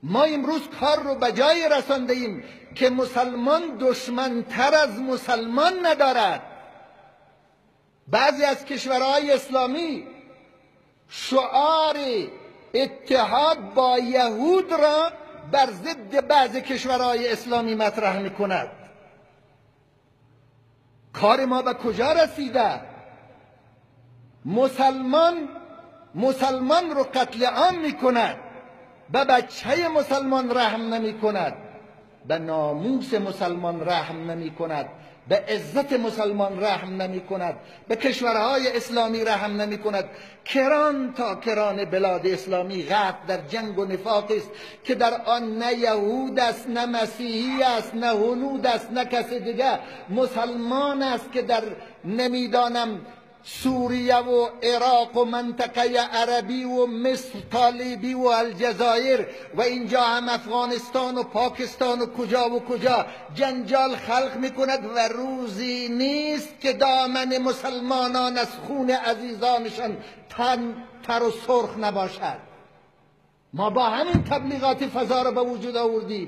ما امروز کار رو به جای رسانده ایم که مسلمان دشمنتر از مسلمان ندارد. بعضی از کشورهای اسلامی شعار اتحاد با یهود را بر ضد بعضی کشورهای اسلامی مطرح می‌کند. کار ما به کجا رسیده؟ مسلمان رو قتل عام می‌کند، به بچه مسلمان رحم نمی‌کند، به ناموس مسلمان رحم نمی‌کند، به عزت مسلمان رحم نمی‌کند، به کشورهای اسلامی رحم نمی‌کند. کران تا کران بلاد اسلامی غرق در جنگ و نفاق است که در آن نه یهود است، نه مسیحی است، نه هنود است، نه کسی دیگه. مسلمان است که در نمیدانم سوریه و عراق و منطقه عربی و مصر طالبی و الجزایر و اینجا هم افغانستان و پاکستان و کجا جنجال خلق میکند و روزی نیست که دامن مسلمانان از خون عزیزانشان تر و سرخ نباشد. ما با همین تبلیغات فضا را به وجود آوردیم.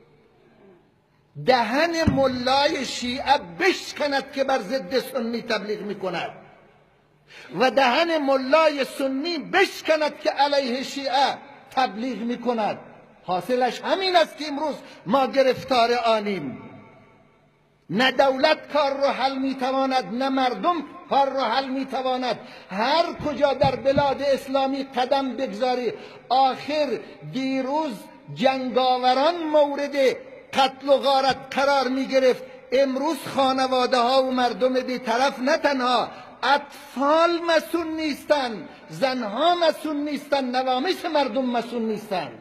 دهن ملای شیعه بشکند که بر ضد سنی تبلیغ میکند و دهن ملای سنی بشکند که علیه شیعه تبلیغ میکند. حاصلش همین است که امروز ما گرفتار آنیم. نه دولت کار رو حل میتواند، نه مردم کار رو حل میتواند. هر کجا در بلاد اسلامی قدم بگذاری، آخر دیروز جنگاوران مورد قتل و غارت قرار میگرفت، امروز خانواده ها و مردم بی‌طرف نه تنها اطفال مسئول نیستند، زنها مسئول نیستند، نوامس مردم مسئول نیستند.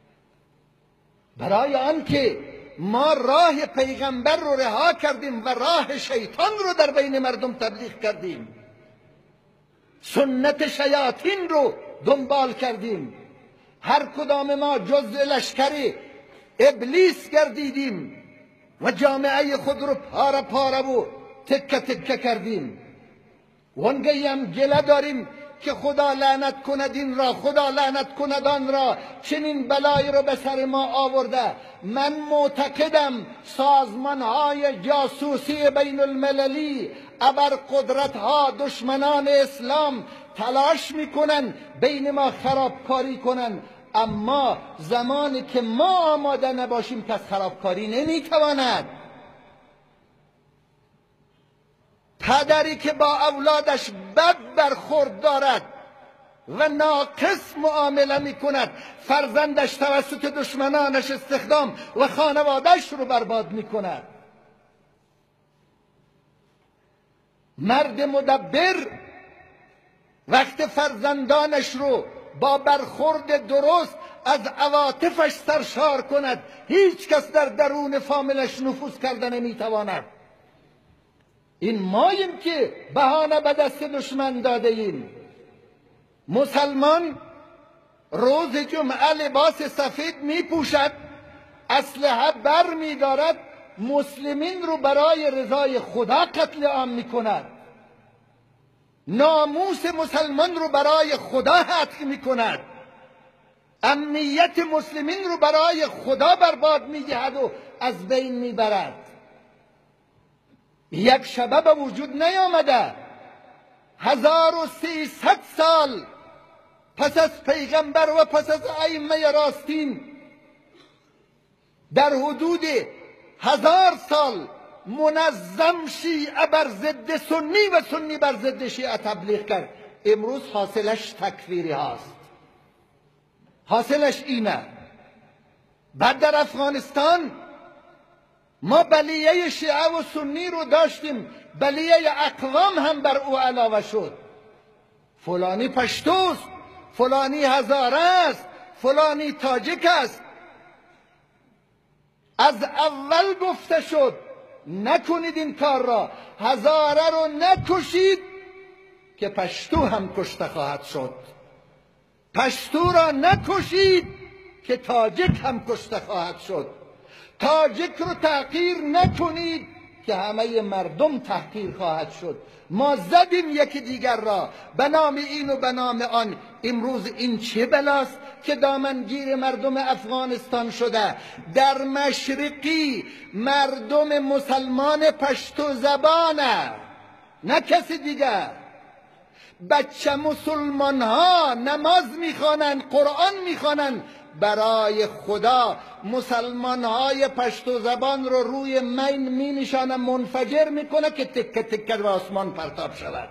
برای آنکه ما راه پیغمبر رو رها کردیم و راه شیطان رو در بین مردم تبلیغ کردیم، سنت شیاطین رو دنبال کردیم، هر کدام ما جزء لشکر ابلیس گردیدیم و جامعه خود رو پاره پاره و تکه تکه کردیم. وانگهی هم گله داریم که خدا لعنت کند این را، خدا لعنت کند آن را، چنین بلایی رو به سر ما آورده. من معتقدم سازمانهای جاسوسی بین المللی، ابرقدرت‌ها، دشمنان اسلام تلاش میکنن بین ما خرابکاری کنن، اما زمانی که ما آماده نباشیم کس خرابکاری نمیتواند. پدری که با اولادش بد برخورد دارد و ناقص معامله میکند، فرزندش توسط دشمنانش استخدام و خانوادهش رو برباد میکند. مرد مدبر وقت فرزندانش رو با برخورد درست از عواطفش سرشار کند، هیچ کس در درون فامیلش نفوذ کرده نمیتواند. این ماییم که بهانه به دست دشمن داده ایم. مسلمان روز جمعه لباس سفید می پوشد، اسلحه بر می دارد، مسلمین رو برای رضای خدا قتل عام می کند، ناموس مسلمان رو برای خدا هتک می کند، امنیت مسلمین رو برای خدا برباد می دهد و از بین می برد. یک شبه به وجود نیامده. 1300 سال پس از پیغمبر و پس از ائمه راستین، در حدود 1000 سال منظم شیعه بر ضد سنی و سنی بر ضد شیعه تبلیغ کرد. امروز حاصلش تکفیری هاست. حاصلش اینه. بعد در افغانستان ما بلیه شیعه و سنی رو داشتیم، بلیه اقوام هم بر او علاوه شد. فلانی پشتوست، فلانی هزاره است، فلانی تاجیک است. از اول گفته شد نکنید این کار را، هزاره رو نکشید که پشتو هم کشته خواهد شد، پشتو را نکشید که تاجیک هم کشته خواهد شد، تاجیک رو تحقیر نکنید که همه مردم تحقیر خواهد شد. ما زدیم یکی دیگر را به نام این و به نام آن. امروز این چه بلاست که دامنگیر مردم افغانستان شده؟ در مشرقی مردم مسلمان پشتو زبانه، نه کسی دیگر. بچه مسلمان ها نماز میخوانند، قرآن میخوانند. برای خدا مسلمان های پشتو زبان رو روی مین می نشانه، منفجر میکنه که تکه تکه به آسمان پرتاب شود.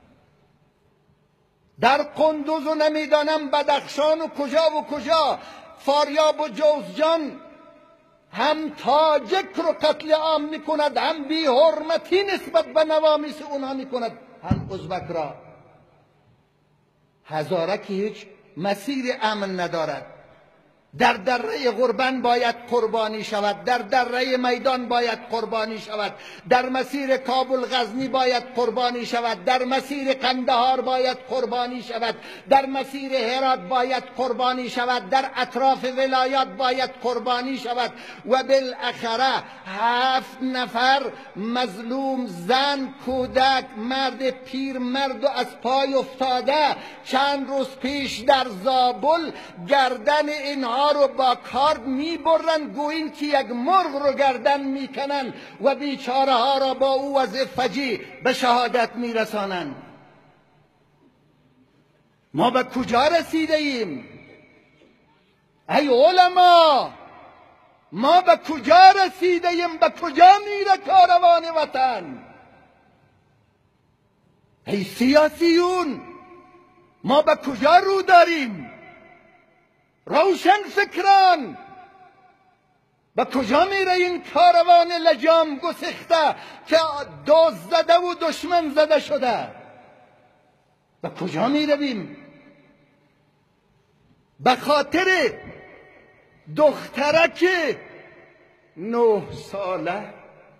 در قندوز و نمیدانم بدخشان و کجا فاریاب و جوزجان هم تاجک رو قتل عام میکند، هم بی حرمتی نسبت به نوامیس اونها میکند، هم ازبک را. هزاره که هیچ مسیر امن ندارد. در دره غربن باید قربانی شود، در دره میدان باید قربانی شود، در مسیر کابل غزنی باید قربانی شود، در مسیر قندهار باید قربانی شود، در مسیر هرات باید قربانی شود، در اطراف ولایات باید قربانی شود. و بالاخره 7 نفر مظلوم، زن، کودک، مرد پیر، مرد و از پای افتاده چند روز پیش در زابل گردن اینها رو با کارد میبرند، گویین که یک مرغ رو گردن میکنند و بیچاره ها را با او وضع فجیع به شهادت میرسانند. ما به کجا رسیده ایم؟ ای علما، ما به کجا رسیده ایم؟ به کجا میره کاروان وطن؟ ای سیاسیون، ما به کجا رو داریم؟ روشن فکران، به کجا میره این کاروان لجام گسخته که دزد زده و دشمن زده شده؟ به کجا میرویم؟ به خاطر دخترک 9 ساله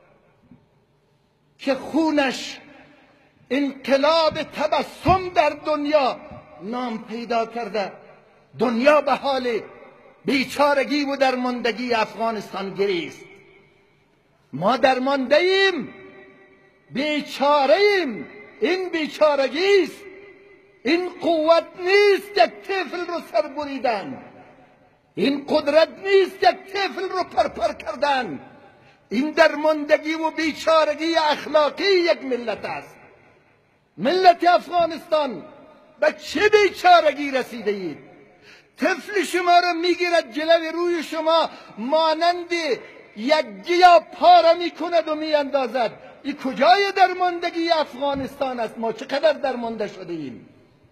که خونش انقلاب تبسم در دنیا نام پیدا کرده، دنیا به حال بیچارگی و درماندگی افغانستان گریست. ما درمانده ایم، بیچاره ایم. این بیچارگی است، این قوت نیست یک طفل رو سر بریدن، این قدرت نیست یک طفل رو پرپر کردن. این درماندگی و بیچارگی اخلاقی یک ملت است. ملت افغانستان به چه بیچارگی رسیده اید؟ طفل شما را میگیرد جلوی روی شما، مانند یک گیا پاره میکند و میاندازد. این کجای درماندگی افغانستان است؟ ما چقدر درمانده شده ایم؟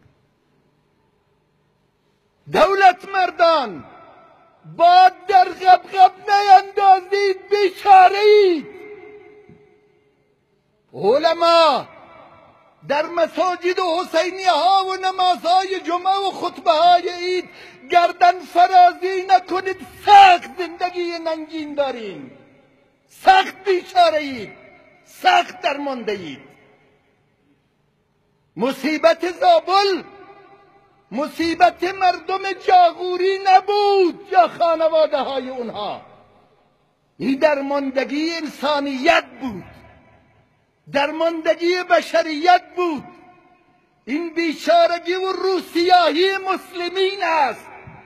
دولت مردان، باد در غبغب نیندازید، بیچاره اید. علما، در مساجد و حسینیه ها و نمازهای جمعه و خطبه های عید گردن فرازی نکنید. سخت زندگی ننگین داریم، سخت بیچاره اید، سخت درمانده اید. مصیبت زابل مصیبت مردم جاغوری نبود یا خانواده های اونها، این درماندگی انسانیت بود، درماندگی بشریت بود. این بیچارگی و روسیاهی مسلمین است.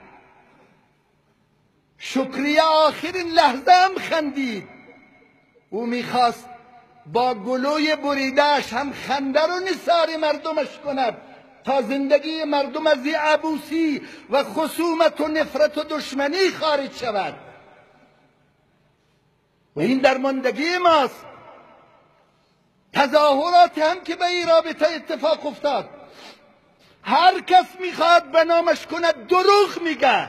شکریه آخرین لحظه هم خندید. او میخواست با گلوی بریدهش هم خنده رو نثار مردمش کند تا زندگی مردم از این عبوسی و خصومت و نفرت و دشمنی خارج شود. و این درماندگی ماست. تظاهرات هم که به این رابطه اتفاق افتاد، هر کس میخواد به نامش کند دروغ میگه.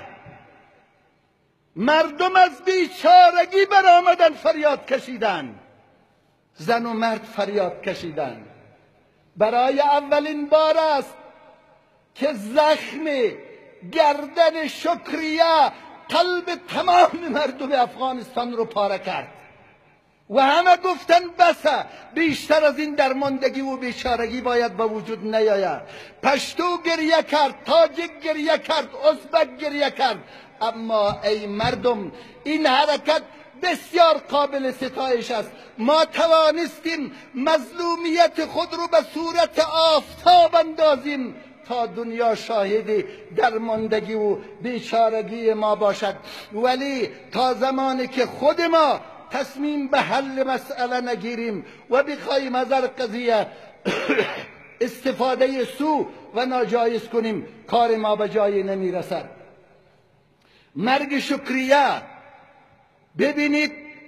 مردم از بیچارگی برآمدن فریاد کشیدن، زن و مرد فریاد کشیدن. برای اولین بار است که زخم گردن شکریه قلب تمام مردم افغانستان رو پاره کرد. و همه گفتن بسه، بیشتر از این درماندگی و بیچارگی باید به وجود نیاید. پشتو گریه کرد، تاجیک گریه کرد، ازبک گریه کرد. اما ای مردم، این حرکت بسیار قابل ستایش است. ما توانستیم مظلومیت خود رو به صورت آفتاب اندازیم تا دنیا شاهد درماندگی و بیچارگی ما باشد. ولی تا زمانی که خود ما تصمیم به حل مسئله نگیریم و بخواهیم از هر قضیه استفاده سو و ناجایز کنیم، کار ما به جایی نمی رسد. مرگ شکریه، ببینید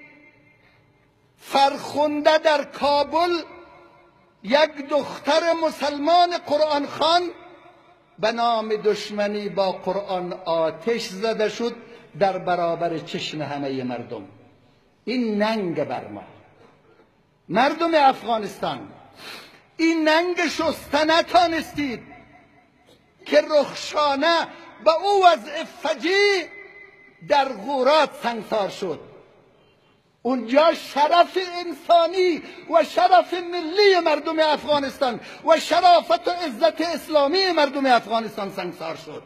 فرخنده در کابل یک دختر مسلمان قرآن خوان به نام دشمنی با قرآن آتش زده شد در برابر چشم همه مردم. این ننگ بر ما، مردم افغانستان، این ننگ شسته نتانستید که رخشانه به او وضع فجیع در غورات سنگسار شد. اونجا شرف انسانی و شرف ملی مردم افغانستان و شرافت و عزت اسلامی مردم افغانستان سنگسار شد.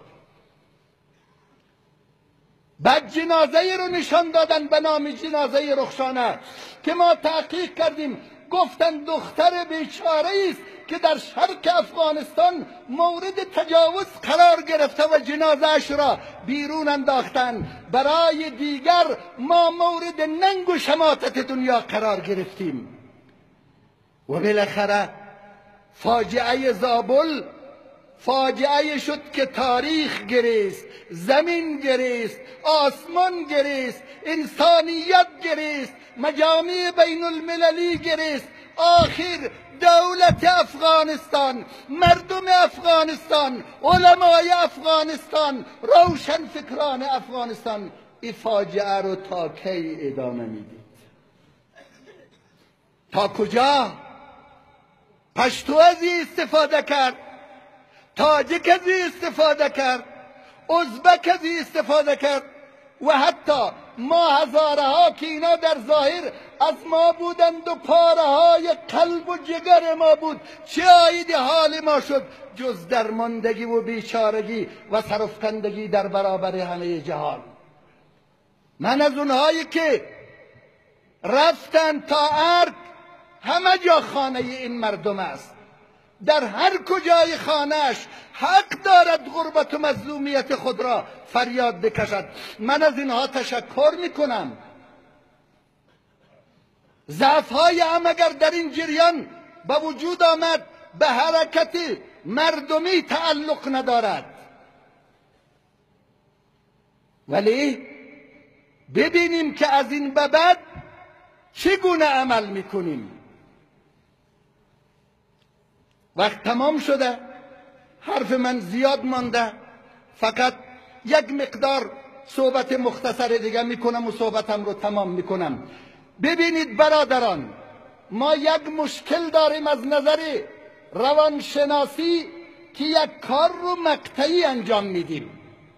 بعد جنازه رو نشان دادن به نام جنازه رخشانه که ما تحقیق کردیم، گفتن دختر بیچاره است که در شرق افغانستان مورد تجاوز قرار گرفته و جنازه‌اش را بیرون انداختن. برای دیگر ما مورد ننگ و شماتت دنیا قرار گرفتیم. و بالاخره فاجعه زابل فاجعه شد که تاریخ گریست، زمین گریست، آسمان گریست، انسانیت گریست، مجامع بین المللی گریست. آخر دولت افغانستان، مردم افغانستان، علمای افغانستان، روشن فکران افغانستان این فاجعه رو تا کی ادامه میدید؟ تا کجا؟ پشتو از این استفاده کرد، تاجیک از این استفاده کرد، ازبک از این استفاده کرد و حتی ما هزاره ها که اینا در ظاهر از ما بودند و پاره های قلب و جگر ما بود، چه آیدی حال ما شد جز درماندگی و بیچارگی و سرفکندگی در برابر همه جهان. من از اونهایی که رفتن تا ارگ، همه جا خانه این مردم است، در هر کجای خانهش حق دارد غربت و مظلومیت خود را فریاد بکشد. من از اینها تشکر میکنم. ضعف‌های هم اگر در این جریان به وجود آمد به حرکت مردمی تعلق ندارد، ولی ببینیم که از این به بعد چگونه عمل میکنیم. وقت تمام شده، حرف من زیاد مانده، فقط یک مقدار صحبت مختصر دیگه میکنم و صحبتم رو تمام میکنم. ببینید برادران، ما یک مشکل داریم از نظر روانشناسی که یک کار رو مقطعی انجام میدیم.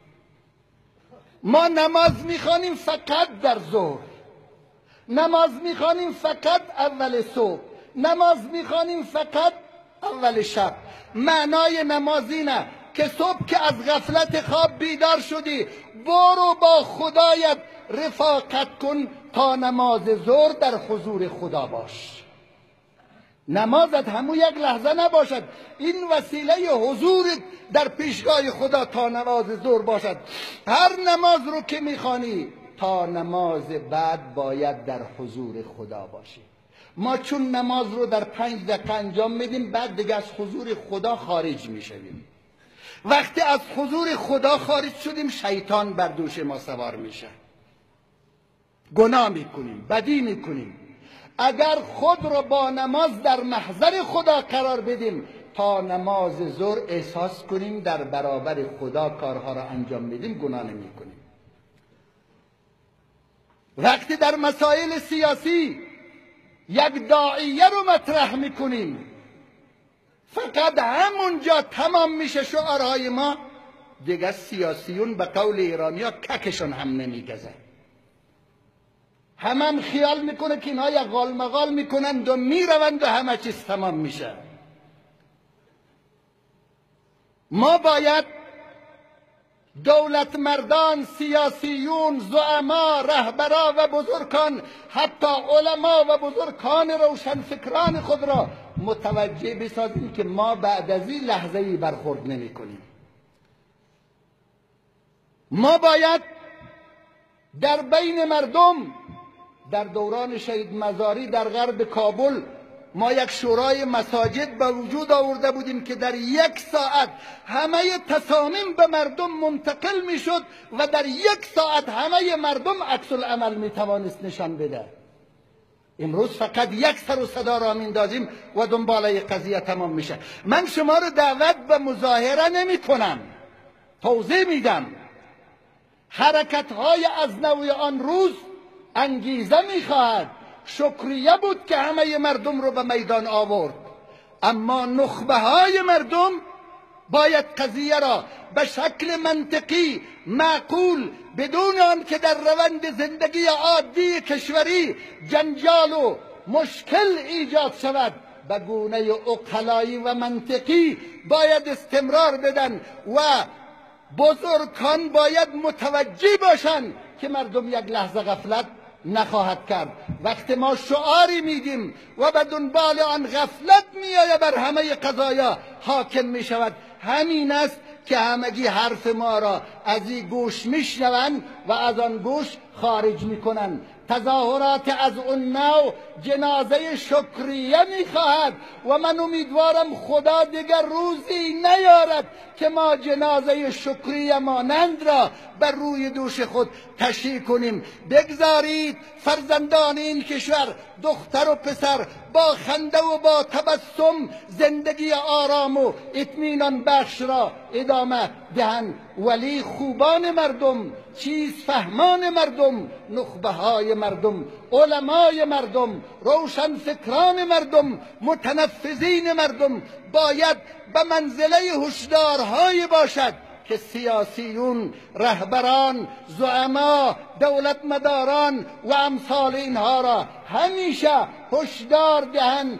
ما نماز میخوانیم فقط در ظهر، نماز میخوانیم فقط اول صبح، نماز میخوانیم فقط اول شب. معنای نماز اینه که صبح که از غفلت خواب بیدار شدی، برو با خدایت رفاقت کن تا نماز ظهر در حضور خدا باش. نمازت همون یک لحظه نباشد، این وسیله حضور در پیشگاه خدا تا نماز ظهر باشد. هر نماز رو که میخوانی تا نماز بعد باید در حضور خدا باشی. ما چون نماز رو در 5 دقیقه انجام میدیم، بعد دیگه از حضور خدا خارج میشویم. وقتی از حضور خدا خارج شدیم، شیطان بر دوش ما سوار میشه، گناه میکنیم، بدی میکنیم. اگر خود رو با نماز در محضر خدا قرار بدیم، تا نماز ظهر احساس کنیم در برابر خدا کارها را انجام میدیم، گناه نمیکنیم. وقتی در مسائل سیاسی یک داعیه رو مطرح میکنیم، فقط همونجا تمام میشه شعارهای ما، دیگه سیاسیون به قول ایرانیا ککشون هم نمیگذه. هم خیال میکنه که اینها یقال مقال میکنند و میروند و همه چیز تمام میشه. ما باید دولت مردان، سیاسیون، زعما، رهبران و بزرگان، حتی علما و بزرگان روشنفکران خود را متوجه بسازیم که ما بعد از این لحظه‌ای برخورد نمی کنیم. ما باید در بین مردم، در دوران شهید مزاری در غرب کابل ما یک شورای مساجد به وجود آورده بودیم که در 1 ساعت همه تصامیم به مردم منتقل می شد و در 1 ساعت همه مردم عکس العمل می توانست نشان بده. امروز فقط یک سر و صدا را میندازیم و دنباله قضیه تمام میشه. من شما رو دعوت به مظاهره نمی کنم، توضیح میدم. حرکت های از نوع آن روز انگیزه میخواهد، شکریه بود که همه مردم رو به میدان آورد، اما نخبه های مردم باید قضیه را به شکل منطقی، معقول، بدون آن که در روند زندگی عادی کشوری جنجال و مشکل ایجاد شود، به گونه عقلایی و منطقی باید استمرار بدن و بزرگان باید متوجه باشند که مردم یک لحظه غفلت نخواهد کرد. وقتی ما شعاری میدیم و به دنبال آن غفلت میآید بر همه قضایا حاکم میشود، همین است که همگی حرف ما را از این گوش میشنوند و از آن گوش خارج میکنند. تظاهرات از اون نوع جنازه شکریه میخواهد و من امیدوارم خدا دیگر روزی نیارد که ما جنازه شکریه مانند را بر روی دوش خود تشییع کنیم. بگذارید فرزندان این کشور، دختر و پسر، با خنده و با تبسم زندگی آرام و اطمینان بخش را ادامه دهند، ولی خوبان مردم، چیز فهمان مردم، نخبه های مردم، علمای مردم، روشنفکران مردم، متنفذین مردم باید به منزله هشدارهایی باشد که سیاسیون، رهبران، زعما، دولت مداران و امثال اینها را همیشه هشدار دهند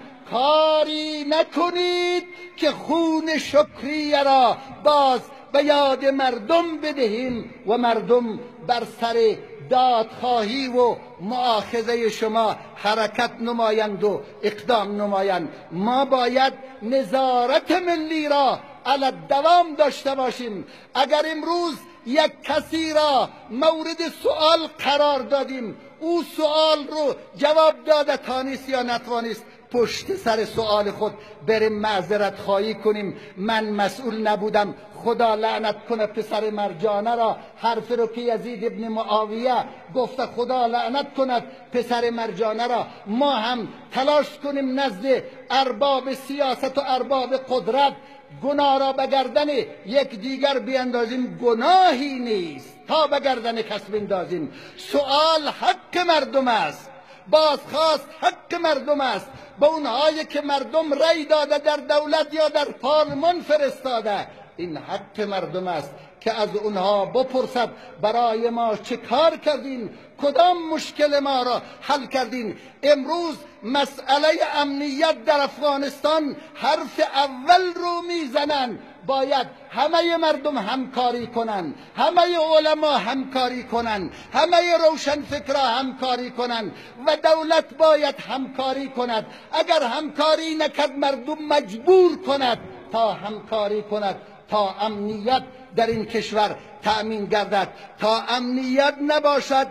کاری نکنید که خون شکریه را باز به یاد مردم بدهیم و مردم بر سر دادخواهی و مؤاخذه شما حرکت نمایند و اقدام نمایند. ما باید نظارت ملی را علی الدوام داشته باشیم. اگر امروز یک کسی را مورد سؤال قرار دادیم، او سؤال رو جواب داده تانیست یا نتوانست، پشت سر سؤال خود بریم معذرت خواهی کنیم من مسئول نبودم، خدا لعنت کنه پسر مرجانه را، حرف رو که یزید ابن معاویه گفته خدا لعنت کند پسر مرجانه را، ما هم تلاش کنیم نزد ارباب سیاست و ارباب قدرت گناه را به گردن یک دیگر بیندازیم. گناهی نیست تا به گردن کس بندازیم. سؤال حق مردم است، بازخواست حق مردم است. به اونهایی که مردم رأی داده در دولت یا در پارلمان فرستاده، این حق مردم است که از اونها بپرسد برای ما چه کار کردین، کدام مشکل ما را حل کردین. امروز مسئله امنیت در افغانستان حرف اول رو میزنن. باید همه مردم همکاری کنند، همه علما همکاری کنند، همه روشنفکرا همکاری کنند و دولت باید همکاری کند. اگر همکاری نکرد مردم مجبور کند تا همکاری کند تا امنیت در این کشور تأمین گردد. تا امنیت نباشد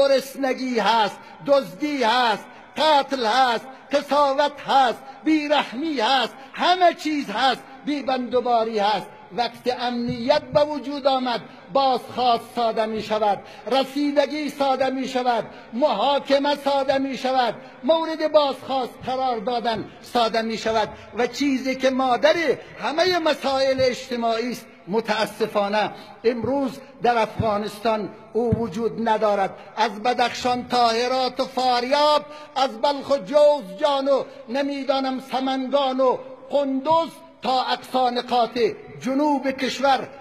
گرسنگی هست، دزدی هست، قتل هست، قساوت هست، بیرحمی هست، همه چیز هست، بیبندوباری هست. وقتی امنیت به وجود آمد بازخواست ساده می شود، رسیدگی ساده می شود، محاکمه ساده می شود، مورد بازخواست قرار دادن ساده می شود و چیزی که مادر همه مسائل اجتماعی است متاسفانه امروز در افغانستان او وجود ندارد. از بدخشان تا هرات و فاریاب، از بلخ و جوزجان و نمیدانم سمنگان و قندوز تا اقصا نقاط جنوب کشور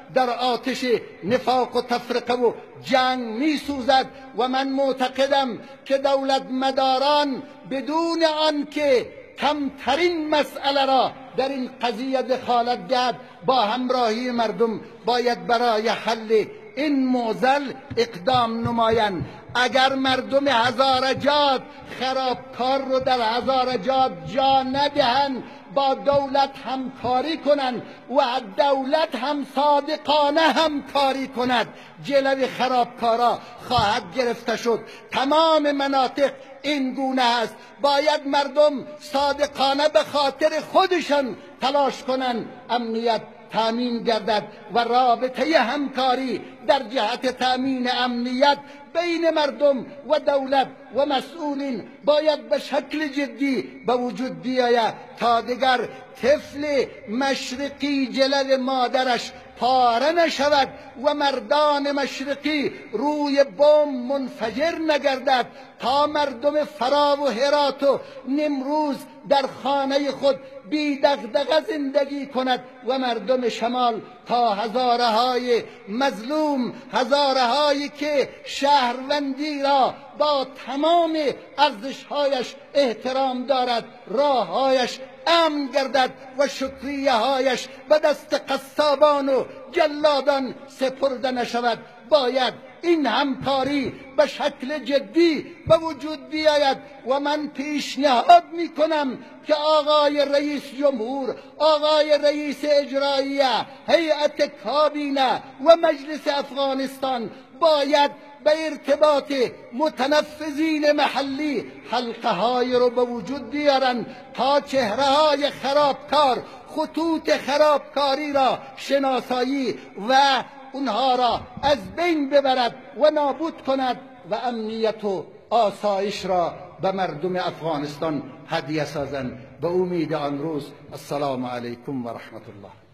در آتش نفاق و تفرقه و جنگ می سوزد. و من معتقدم که دولت مداران بدون آنکه کمترین مسئله را در این قضیه دخالت دهد با همراهی مردم باید برای حل این معضل اقدام نمایند. اگر مردم هزارجات خرابکار رو در هزارجات جا ندهند، با دولت همکاری کنند و دولت هم صادقانه همکاری کند، جلوی خرابکارا خواهد گرفته شد. تمام مناطق این گونه است. باید مردم صادقانه به خاطر خودشان تلاش کنند امنیت تامین گردد و رابطه همکاری در جهت تامین امنیت بین مردم و دولت و مسئولین باید به شکل جدی به وجود بیاید تا دیگر طفل مشرقی جلو مادرش پاره نشود و مردان مشرقی روی بم منفجر نگردد، تا مردم فرا و هرات و نمروز در خانه خود بی دغدغه زندگی کند و مردم شمال تا هزارهای مظلوم، هزارهایی که شهروندی را با تمام ارزشهایش احترام دارد راههایش امن گردد و شکریه‌هایش به دست قصابان و جلادان سپرده نشود. باید این همکاری به شکل جدی به وجود بیاید و من پیشنهاد میکنم که آقای رئیس جمهور، آقای رئیس اجراییه، هیئت کابینه و مجلس افغانستان باید به ارتباط متنفذین محلی حلقه های رو به وجود بیارن تا چهره های خرابکار، خطوط خرابکاری را شناسایی و اونها را از بین ببرد و نابود کند و امنیت و آسایش را به مردم افغانستان هدیه سازند. به امید آن روز. السلام علیکم و رحمت الله.